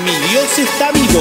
Mi Dios está vivo.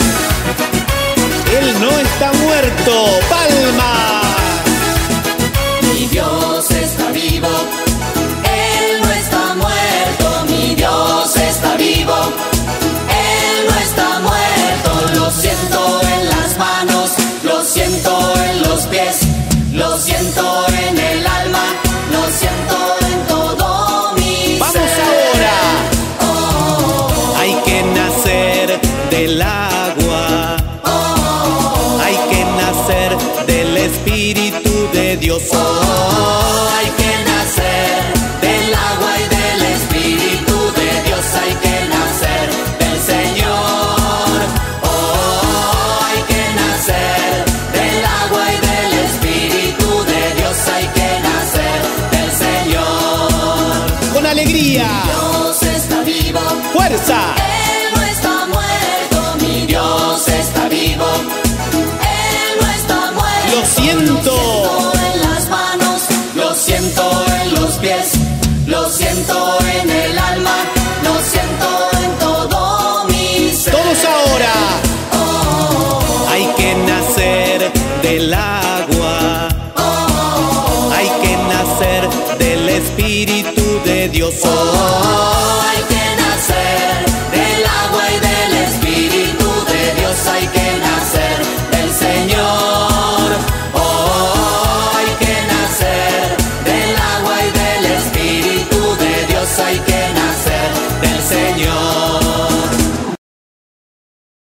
Él no está muerto. ¡Palma! Mi Dios está vivo. Él no está muerto. Mi Dios está vivo. Él no está muerto. Lo siento en las manos, lo siento en los pies, lo siento en el alma, lo siento en todo mi ¡Vamos ser. ahora! Oh, Hay que nacer del agua. Hay que nacer del Espíritu de Dios. hay que nacer del agua y del Espíritu de Dios. Hay que nacer del Señor. Oh, hay que nacer del agua y del Espíritu de Dios. Hay que nacer del Señor. Con alegría. Dios está vivo. ¡Fuerza! Él no está muerto. Mi Dios está vivo. Él no está muerto. Lo siento. Lo siento en las manos, lo siento en los pies, lo siento en el alma, lo siento en todo mi ser. Todos ahora. Oh, Hay que nacer del agua. Hay que nacer del Espíritu de Dios.